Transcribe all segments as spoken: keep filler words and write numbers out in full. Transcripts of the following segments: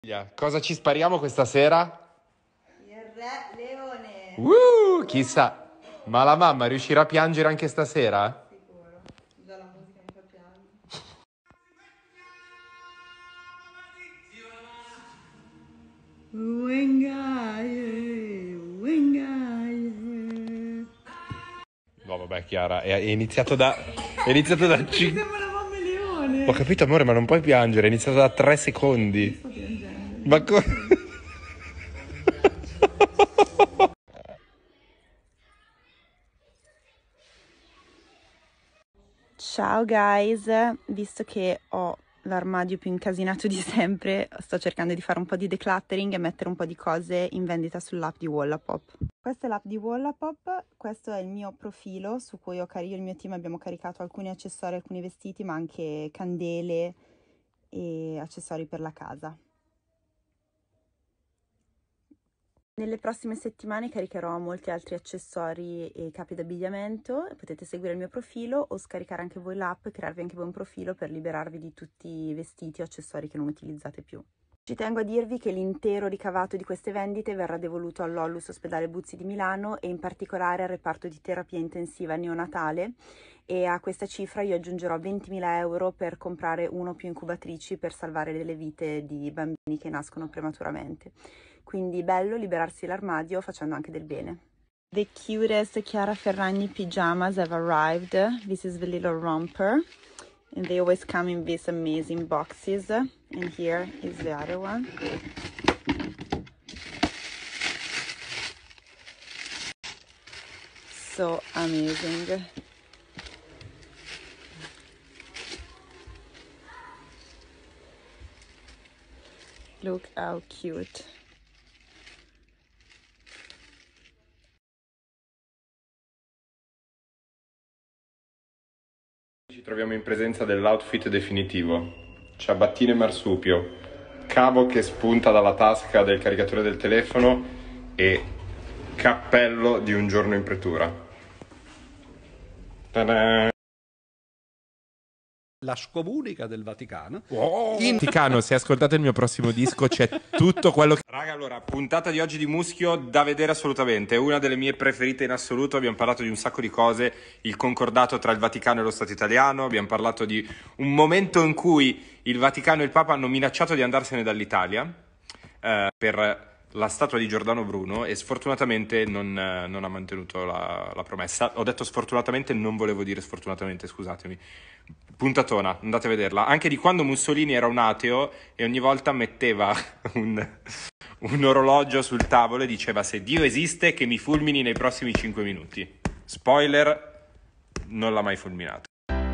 Cosa ci spariamo questa sera? Il Re Leone. Uh, chissà, ma la mamma riuscirà a piangere anche stasera? Sicuro. Già la musica mi fa piangere. Wengaie, Wengaie. No, vabbè, Chiara, è, è iniziato da... È iniziato da... Ci sembra la mamma leone. Ho capito, amore, ma non puoi piangere, è iniziato da tre secondi. Sto piangendo. Ma co... Ciao guys, visto che ho l'armadio più incasinato di sempre, sto cercando di fare un po' di decluttering e mettere un po' di cose in vendita sull'app di Wallapop. Questa è l'app di Wallapop, questo è il mio profilo su cui ho io e il mio team abbiamo caricato alcuni accessori, alcuni vestiti, ma anche candele e accessori per la casa. Nelle prossime settimane caricherò molti altri accessori e capi d'abbigliamento, potete seguire il mio profilo o scaricare anche voi l'app e crearvi anche voi un profilo per liberarvi di tutti i vestiti o accessori che non utilizzate più. Ci tengo a dirvi che l'intero ricavato di queste vendite verrà devoluto all'Ollus Ospedale Buzzi di Milano e in particolare al reparto di terapia intensiva neonatale, e a questa cifra io aggiungerò ventimila euro per comprare uno o più incubatrici per salvare delle vite di bambini che nascono prematuramente. Quindi bello liberarsi l'armadio facendo anche del bene. The cutest Chiara Ferragni pajamas have arrived. This is the little romper. And they always come in these amazing boxes. And here is the other one. So amazing. Look how cute. Ci troviamo in presenza dell'outfit definitivo. Ciabattine marsupio, cavo che spunta dalla tasca del caricatore del telefono e cappello di un giorno in pretura. Ta-da! La scomunica del Vaticano. Oh. In Vaticano, se ascoltate il mio prossimo disco c'è tutto quello che... Raga, allora, puntata di oggi di Muschio da vedere assolutamente, è una delle mie preferite in assoluto. Abbiamo parlato di un sacco di cose, il concordato tra il Vaticano e lo Stato italiano, abbiamo parlato di un momento in cui il Vaticano e il Papa hanno minacciato di andarsene dall'Italia eh, per la statua di Giordano Bruno, e sfortunatamente non, eh, non ha mantenuto la, la promessa. Ho detto sfortunatamente, non volevo dire sfortunatamente, scusatemi. Puntatona, andate a vederla. Anche di quando Mussolini era un ateo e ogni volta metteva un, un orologio sul tavolo e diceva: se Dio esiste, che mi fulmini nei prossimi cinque minuti. Spoiler, non l'ha mai fulminato.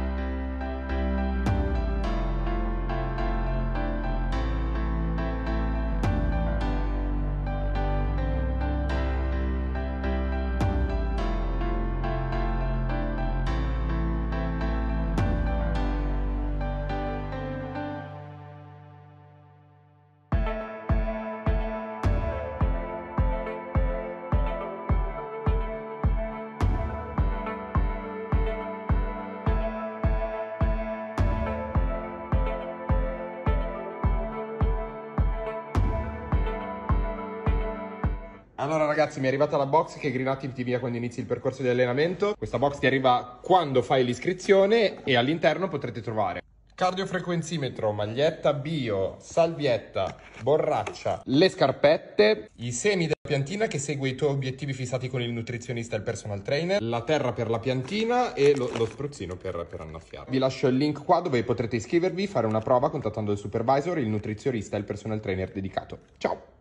Allora ragazzi, mi è arrivata la box che Greenatti ti invia quando inizi il percorso di allenamento. Questa box ti arriva quando fai l'iscrizione e all'interno potrete trovare cardiofrequenzimetro, maglietta bio, salvietta, borraccia, le scarpette, i semi della piantina che segue i tuoi obiettivi fissati con il nutrizionista e il personal trainer, la terra per la piantina e lo, lo spruzzino per, per annaffiare. Vi lascio il link qua dove potrete iscrivervi, fare una prova contattando il supervisor, il nutrizionista e il personal trainer dedicato. Ciao!